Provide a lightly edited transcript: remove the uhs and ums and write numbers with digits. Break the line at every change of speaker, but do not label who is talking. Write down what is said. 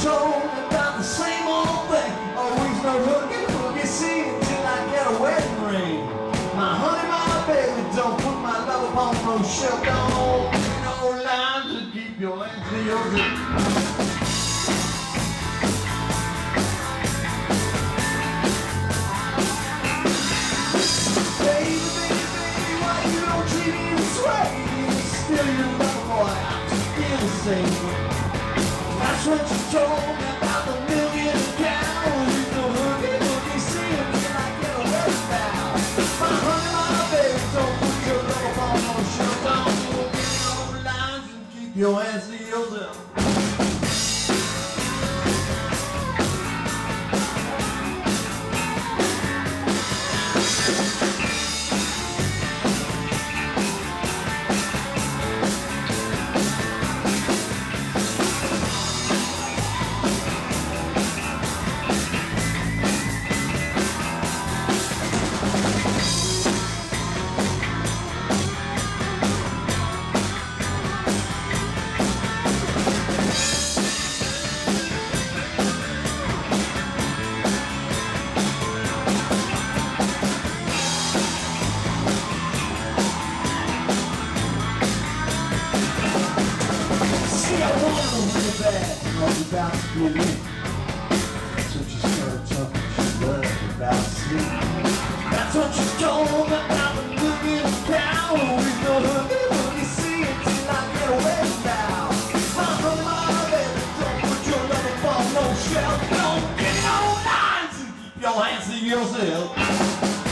told me about the same old thing. Always no hooky, see until I get a wedding ring. My honey, my baby, don't put my love upon no shelf. Don't give no lines to keep your hands to yourself. That's what you told me about the million cows. You know, hooky, see until I get a wedding bow. My honey, my baby, don't put your love on no shelf. Don't give no lines and keep your hands to yourself. I was about to get in, so she started talking. She learned about sleep. That's what you told me about the million cow. With no hooky, see until I get a wedding bow. My baby, don't put your love upon no shelf. Don't get no lines and keep your hands to yourself.